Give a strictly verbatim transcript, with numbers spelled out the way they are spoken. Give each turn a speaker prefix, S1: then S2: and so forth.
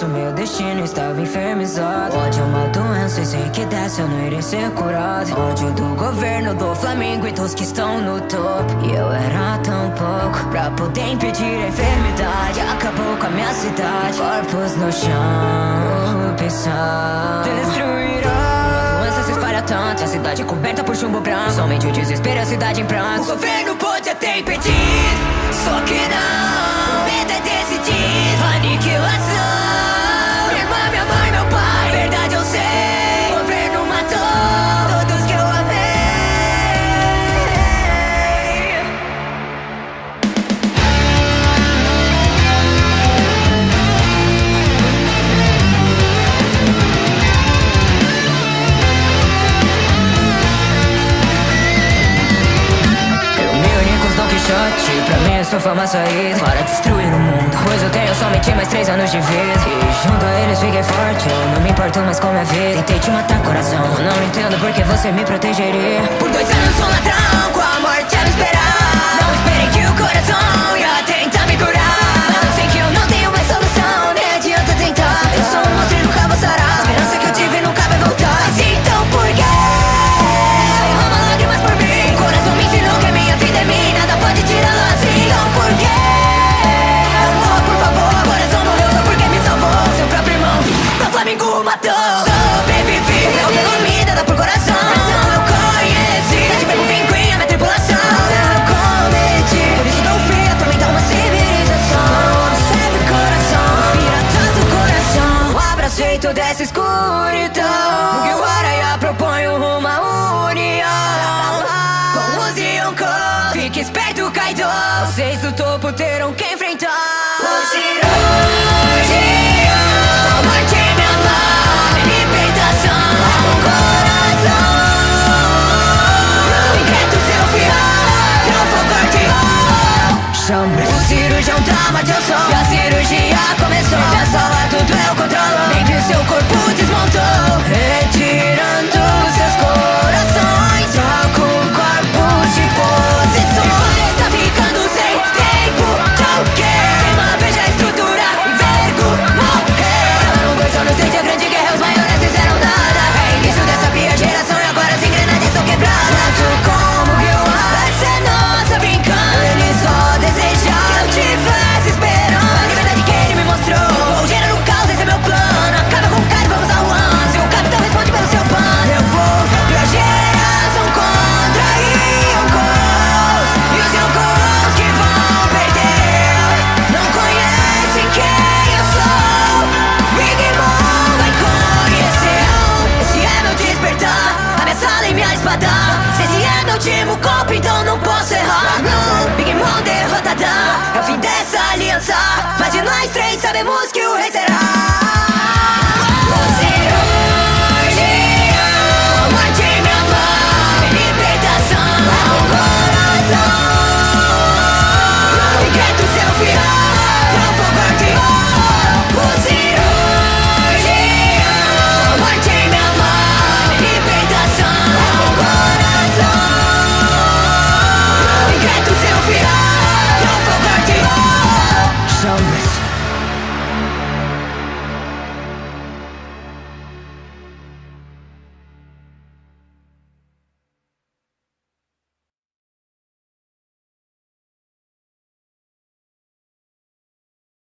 S1: começo, meu destino estava enfermizado. Ódio é uma doença e sei que dessa eu não irei ser curado. Ódio do governo, do Flamengo e dos que estão no topo. E eu era tão pouco pra poder impedir a enfermidade. Acabou com a minha cidade, corpos no chão, corrupção destruirá. A doença se espalha tanto, a cidade é coberta por chumbo branco. Somente o desespero, a cidade em pranto. O governo pode até impedir, só que não, medo é decidido. Aniquilação, minha irmã, minha mãe, meu pai. Verdade eu sei, o governo matou todos que eu amei. Eu me uni com os Don Quixote, pra mim eu sou fama saída para destruir o mundo, pois eu tenho somente mais três anos de vida. E junto a eles fiquei forte, eu não me importo mais com minha vida. Tentei te matar, coração, eu não entendo porque você me protegeria. Por dois anos sou ladrão, com a morte a me esperar. Não esperei que o coração ia tentar me curar, mas eu sei que eu não tenho mais solução, nem adianta tentar. Eu sou um monstro e nunca vou sarar, a esperança que eu tive nunca vai voltar. Mas então por quê derrama lágrimas por mim? O coração me ensinou que a minha vida é minha, nada pode tirá-la assim. Então por quê? Por favor, o coração morreu só porque me salvou. Seu próprio irmão, do Flamengo matou. Sobrevivi, eu pela vida, dá por coração. Então eu conheci, sete pego pinguim, a minha tripulação. Eu cometi, por isso dou fim, atormentar uma civilização. Observe o coração, os piratas do coração. Abracei toda essa escuridão. O Guaraia propõe um rumo à união. Com luz e um corpo, fique esperto, Kaido. Vocês do topo terão que enfrentar.